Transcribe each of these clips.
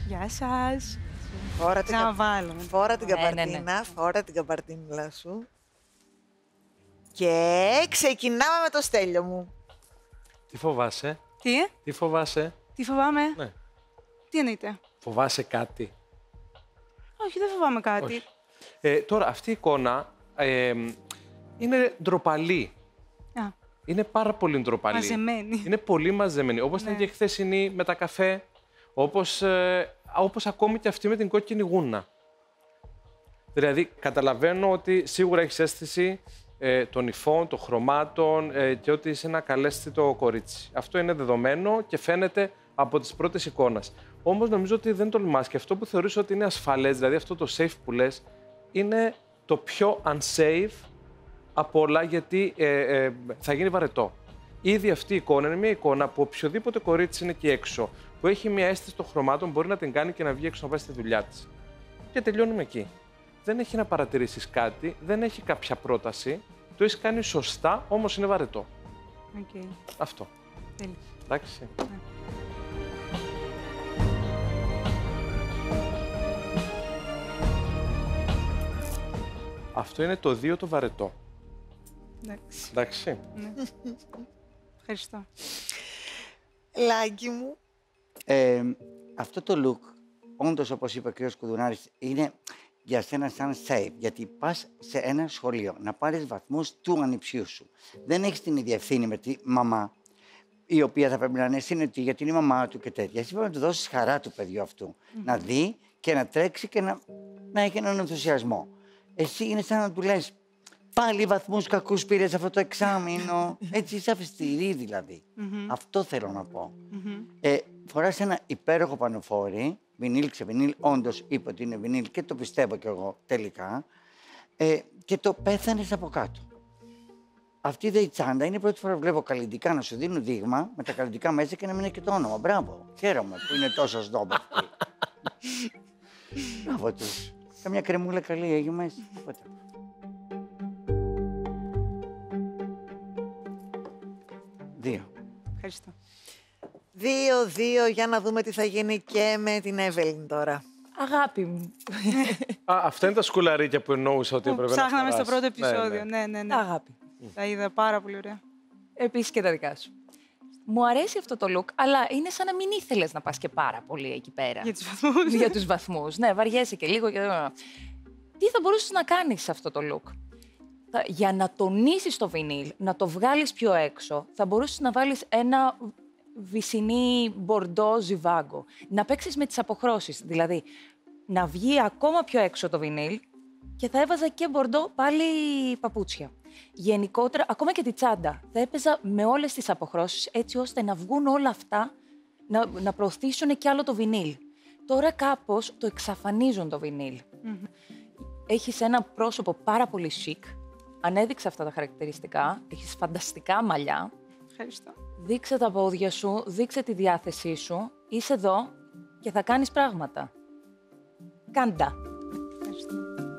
Γεια σας. Φόρα την καμπαρτίνα, φόρα την καμπαρτίνουλα σου. Και ξεκινάμε με το Στέλιο μου. Τι φοβάσαι? Τι φοβάσαι? Τι φοβάμαι? Ναι. Τι εννοείται? Φοβάσαι κάτι? Όχι, δεν φοβάμαι κάτι. Όχι. Τώρα, αυτή η εικόνα είναι ντροπαλή. Α. Είναι πάρα πολύ ντροπαλή. Μαζεμένη. Είναι πολύ μαζεμένη. Όπως ήταν και η χθεσινή με τα καφέ, όπως ακόμη και αυτή με την κόκκινη γούνα. Δηλαδή, καταλαβαίνω ότι σίγουρα έχεις αίσθηση των υφών, των χρωμάτων και ότι είσαι ένα καλέσθητο κορίτσι. Αυτό είναι δεδομένο και φαίνεται από τις πρώτες εικόνες. Όμως νομίζω ότι δεν τολμάς και αυτό που θεωρείς ότι είναι ασφαλές, δηλαδή αυτό το safe που λες, είναι το πιο unsafe από όλα, γιατί θα γίνει βαρετό. Ήδη αυτή η εικόνα είναι μια εικόνα που οποιοδήποτε κορίτσι είναι εκεί έξω, που έχει μια αίσθηση των χρωμάτων, μπορεί να την κάνει και να βγει έξω να πάει στη δουλειά της. Και τελειώνουμε εκεί. Δεν έχει να παρατηρήσεις κάτι, δεν έχει κάποια πρόταση, το έχεις κάνει σωστά, όμως είναι βαρετό. Okay. Αυτό. Τέλει. Εντάξει. Ναι. Αυτό είναι το 2 το βαρετό. Εντάξει. Εντάξει. Ναι. Ευχαριστώ. Λάγκη μου. Αυτό το look, όντως όπως είπε ο κ. Κουδουνάρης, είναι για σένα σαν safe, γιατί πας σε ένα σχολείο να πάρεις βαθμούς του ανιψιού σου. Δεν έχεις την ίδια ευθύνη με τη μαμά, η οποία θα πρέπει να είναι συνετή γιατί είναι η μαμά του και τέτοια. Εσύ πρέπει να του δώσεις χαρά του παιδιού αυτού, να δει και να τρέξει και να έχει έναν ενθουσιασμό. Εσύ είναι σαν να του λες, πάλι βαθμούς κακούς πήρες αυτό το εξάμηνο. Έτσι είσαι αυστηρή δηλαδή. Αυτό θέλω να πω. Φοράς ένα υπέροχο πανοφόρι, βινίλ, ξεβινίλ, όντως είπε ότι είναι βινίλ και το πιστεύω κι εγώ τελικά, και το πέθανες από κάτω. Αυτή η τσάντα είναι η πρώτη φορά που βλέπω καλλιτικά να σου δίνουν δείγμα με τα καλλιτικά μέσα και να μην είναι και το όνομα. Μπράβο, χαίρομαι που είναι τόσο σνόμπ αυτή. Μπράβο τους. Καμιά κρεμούλα καλή έχει μέσα. Οπότε. Δύο. Ευχαριστώ. 2-2, για να δούμε τι θα γίνει και με την Εύελιν τώρα. Αγάπη μου. Αυτά είναι τα σκουλαρίκια που εννοούσα ότι έπρεπε να ψάχναμε στο φοράς. πρώτο επεισόδιο. Ναι. Αγάπη. Τα είδα πάρα πολύ ωραία. Επίσης και τα δικά σου. Μου αρέσει αυτό το look, αλλά είναι σαν να μην ήθελες να πας και πάρα πολύ εκεί πέρα. Για τους βαθμούς. Για τους βαθμούς. Ναι, βαριέσαι και λίγο. Τι θα μπορούσες να κάνεις σε αυτό το look? Για να τονίσεις το βινίλ, να το βγάλεις πιο έξω, θα μπορούσες να βάλεις ένα βυσσινή μπορντό ζιβάγκο. Να παίξεις με τις αποχρώσεις, δηλαδή να βγει ακόμα πιο έξω το βινίλ και θα έβαζα και μπορντό πάλι παπούτσια. Γενικότερα, ακόμα και τη τσάντα, θα έπαιζα με όλες τις αποχρώσεις έτσι ώστε να βγουν όλα αυτά, να προωθήσουν κι άλλο το βινίλ. Τώρα κάπως το εξαφανίζουν το βινίλ. Έχεις ένα πρόσωπο πάρα πολύ chic, ανέδειξε αυτά τα χαρακτηριστικά, έχεις φανταστικά μαλλιά. Ευχαριστώ. Δείξε τα πόδια σου, δείξε τη διάθεσή σου, είσαι εδώ και θα κάνεις πράγματα. Κάντα. Ευχαριστώ.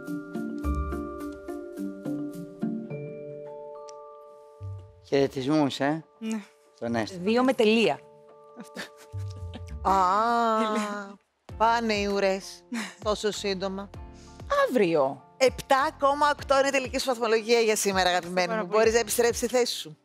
Χαιρετισμούς, Ναι. Στον Έστα. 2 με τελεία. Πάνε οι ουρές τόσο σύντομα. Αύριο. 7,8 είναι η τελική σου βαθμολογία για σήμερα, αγαπημένη μου. Μπορείς να επιστρέψεις στη θέση σου.